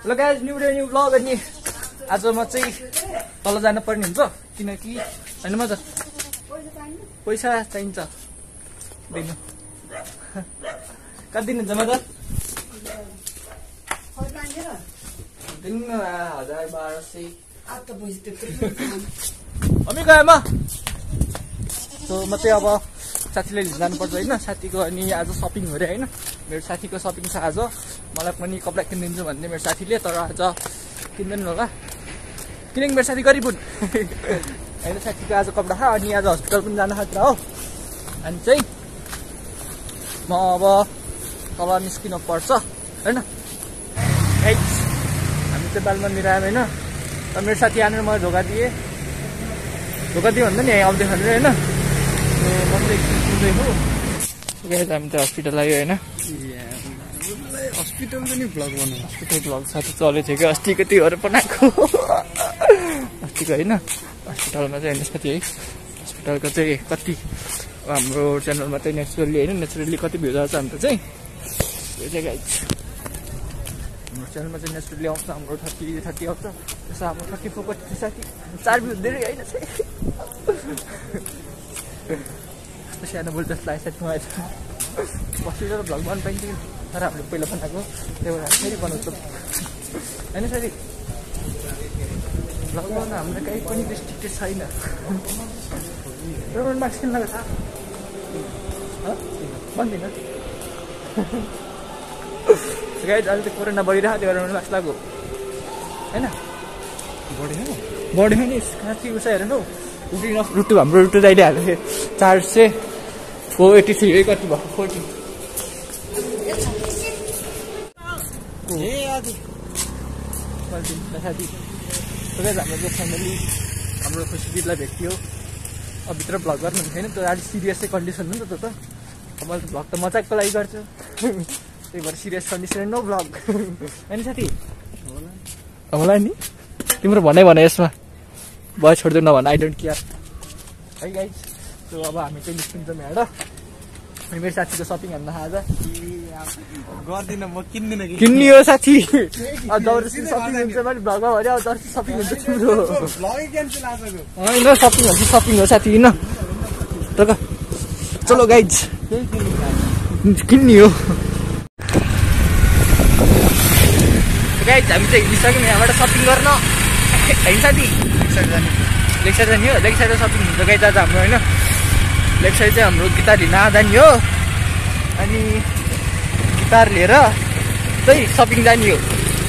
ल guys new day new vlog. अनि आज म चाहिँ तल जानु पर्ने हुन्छ किनकि हैन म पैसा चाहिन्छ दिनु। कति दिनुहुन्छ म त दिनु 1200 आता पैसा त्यत्रो हामी गएमा सो म चाहिँ अब साथीले लिन जानुपर्छ होइन साथीको। अनि आज सपिङ हो अरे होइन मेरो साथीको सपिङ छ आज। मलाई पनि कपडा किनिदिन्छु भन्ने मेरो साथीले, तर आज किन्दैन होला किनकि मेरो साथी गरिब हुन् होइन। साथीको आज कपडा छ अनि आज हस्पिटल पनि जान खतरा हो। अनि चाहिँ म अब तल निस्किनु पर्छ होइन। हामी चाहिँ बालमा मिलायौँ होइन। र मेरो साथी आएर म धोका दिएँ भन्दा नि आउँदै खाँदै होइन। हामी त हस्पिटल आयो होइन। हस्पिटल पनि भ्लग बनाऊ। हस्पिटल भ्लग साथी चलेको थियो कि अस्तिको त्योहरू बनाएको अस्तिको होइन। हस्पिटलमा चाहिँ हेर्नुहोस् कति है हस्पिटलको चाहिँ कति हाम्रो च्यानलमा चाहिँ नेचुरली होइन नेचुरली कति भ्युज आउँछ हाम्रो चाहिँ यो चाहिँ गाइज हाम्रो च्यानलमा चाहिँ नेचुरली आउँछ हाम्रो 30 आउँछ। त्यसो हाम्रो 34 कति साथी 4 भ्युज धेरै होइन चाहिँ कस्तो सानो बोल जस्तो लाग्छ साथी मलाई हस्पिटल भ्लग बन्न पाइन्थ्यो तर हामीले पहिला बनाएको त्यही भएर फेरि बनाउँछौँ होइन साथी। भ्लग बनाउन हाम्रो कहीँ पनि रेस्ट्रिक्टेड छैन। रोमन मार्क्स किन लगाएको छ भन्दिनँ गाइज अहिले त कोरोना बढिरहेको थियो रोमन मार्क्स लाग्यो होइन। बढ्यो नि साँच्ची उसो हेर न रुटु हाम्रो रुटु दाइले हाल्यो 483 कति भएको 40 साथी हाम्रो फ्यामिली हाम्रो खुसीलाई भेट्यो। अब भित्र भ्लग गर्नु छैन त अलिक सिरियसै कन्डिसन हो नि त त्यो त। अब मैले त भ्लग त मजाकको लागि गर्छु त्यही भएर सिरियस कन्डिसन नो भ्लग होइन साथी होला नि। तिम्रो भनाइ यसमा भयो छोड्दै नभन आई डोन्ट केयर है गाइज। सो अब हामी चाहिँ निस्किन्छौँ यहाँ अनि मेरो साथीको सपिङ हेर्न आज गर्दिनँ म किन्दिनँ किन्ने हो साथी। जबरजस्ती सपिङ हुन्छ भने भ्लगमा भने अब जबरजस्ती सपिङ हुन्छ तिम्रो होइन सपिङ हो साथी किन त चलो गाइज किन्ने हो गाइज। हामी चाहिँ हिँडिसक्यौँ यहाँबाट सपिङ गर्न होइन साथी। लेक साइड जाने हो लेक साइड सपिङ हुन्छ गाइज आज हाम्रो होइन। लेक साइड चाहिँ हाम्रो गिटार लिन जाने हो अनि गिटार लिएर चाहिँ सपिङ जाने हो।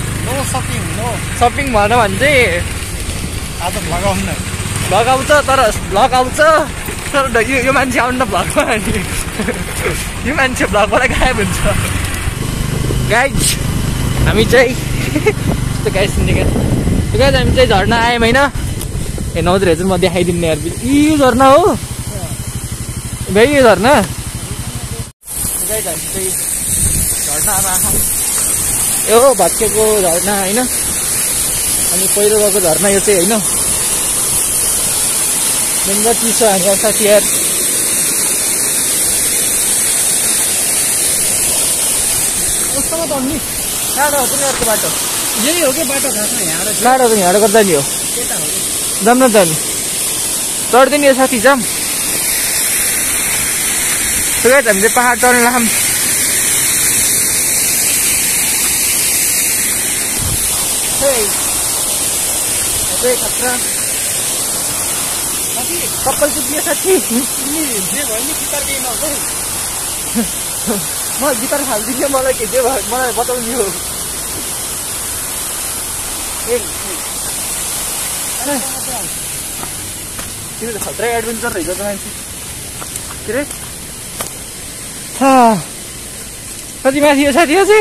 सपिङ भन भने चाहिँ आज भ्लग आउनु भ्लग आउँछ तर भ्लग आउँछ तर यो मान्छे आउनु न भ्लगमा अनि यो मान्छे भ्लगबाट गायब हुन्छ गाइज। हामी चाहिँ यस्तो गाइस गाइज हामी चाहिँ झर्ना आयौँ होइन। ए नौदर हजुर म देखाइदिने यार यो झर्ना हो भाइ यो झर्ना गाइज। हामी चाहिँ झर्नामा यो भत्केको झर्ना होइन अनि पहिरो गएको झर्ना यो चाहिँ होइन। मेन चिसो हामी अब साथी यार कस्तोमा त नि टाढो हो पनि अर्को बाटो यही हो कि बाटो खासमा टाढो पनि यहाँबाट गर्दा नि हो जाम न जाने चढ्दैन यो साथी जाम। गाइज हामीले पहाड चढ्न लाम खतरा कपाल पुग्यो साथी जे भयो नि गिटार केही नहोस् म गिटार हालिदिन्थेँ मलाई के जे भयो मलाई बताउने हो। तिमी त खतरा एडभेन्चर रहेछ त मान्छे के अरे कति माथि हो साथी अझै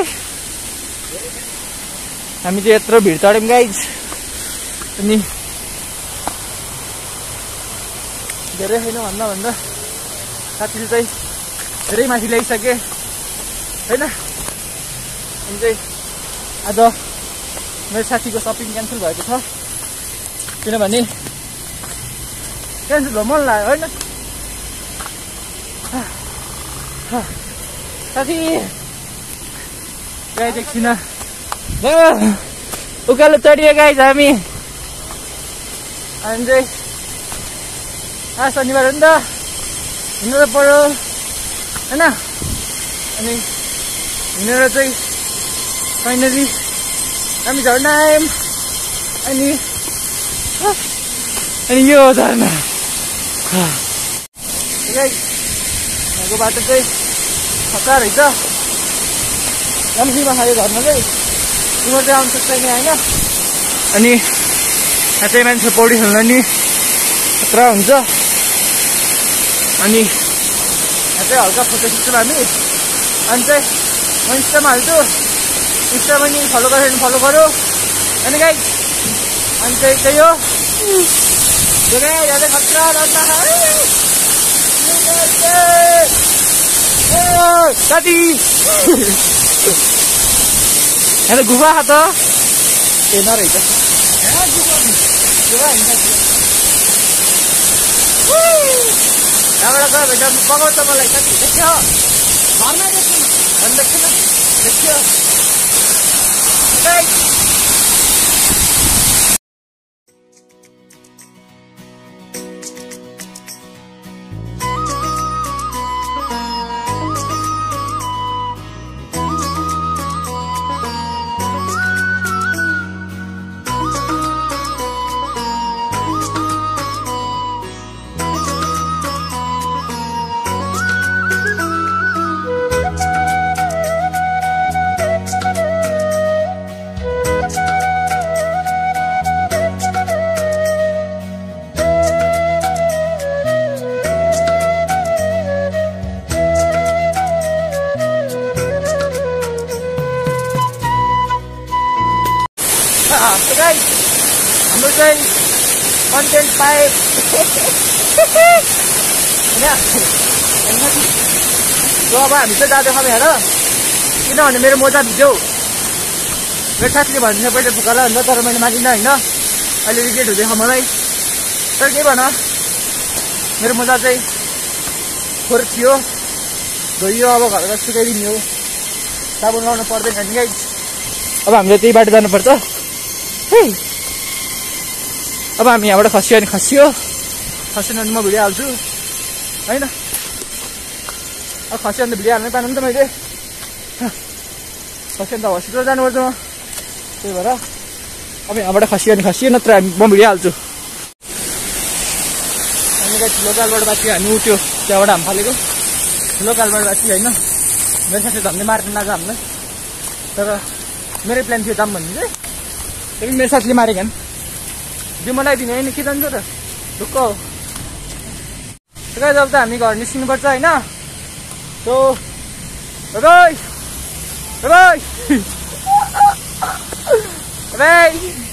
हामी चाहिँ यत्रो भिड चढ्यौँ गाइज। अनि धेरै छैन भन्दा साथीले चाहिँ धेरै माथि ल्याइसके होइन। अनि चाहिँ आज मेरो साथीको सपिङ क्यान्सल भएको छ किनभने क्यान्सल भयो मन लाग्यो होइन। साथी गाई एकछिन उकालो चढियो गाइज हामी अनि चाहिँ आज शनिबार हो नि त हिँड्नु त पर्यो होइन अनि हिँडेर चाहिँ फाइनली हामी झर्ना आयौँ अनि यो झर्ना यहाँको बाटो चाहिँ खतरा रहेछ राम्रोमा खायो झर्ना चाहिँ तिम्रो चाहिँ आउनु सक्छ नि होइन अनि यहाँ चाहिँ मान्छे पौडी खेल्न नि खतरा हुन्छ अनि यहाँ चाहिँ हल्का फोटो खिच्छौँ हामी अनि चाहिँ म इन्स्टामा हाल्छु इन्स्टामा नि फलो गरेर फलो गरौँ अनि गाइस अनि चाहिँ त्यही हो खतरा साथी यहाँ त गुफा त ए नरहेछ यहाँबाट गयो भने पकाउँछ मलाई साथी देख्यो घरमा देख्छु भन्नु देख्छु देख्यो हाम्रो चाहिँ कन्टेन्ट पाए अब हामी चाहिँ जाँदैछौँ हेर किनभने मेरो मोजा भिज्यो मेरो साथीले भन्छ पहिला फुकाला हुन्छ तर मैले मानिनँ होइन अहिले रिग्रेट हुँदैछ मलाई तर के भन मेरो मोजा चाहिँ फोहोर थियो धोइयो अब घरमा सुकाइदिने हो साबुन लाउनु पर्दैन नि गाइस अब हामीले त्यही बाटो जानुपर्छ अब हामी यहाँबाट खसियो भने खसियो खसेन भने म भिडियो हाल्छु होइन अब खस्यो भने त भिडियो हाल्नै पाएन नि त मैले खस्यो भने त हस्पिटल जानुपर्छ म त्यही भएर अब यहाँबाट खसियो भने खसियो नत्र म भिडियो हाल्छु अनि ठुलो कालबाट बाँची हामी उठ्यो त्यहाँबाट हामी फालेको ठुलो कालबाट बाँची होइन मेरो साथी धन्दै मार्नु लाग्यो हामीलाई तर मेरै प्लान थियो जाम भन्ने चाहिँ फेरि मेरो साथीले मारेको नि मलाई दिने होइन के जान्छ त ढुक्क हो जब त हामी घर निस्किनुपर्छ होइन सो बाई बाई बाई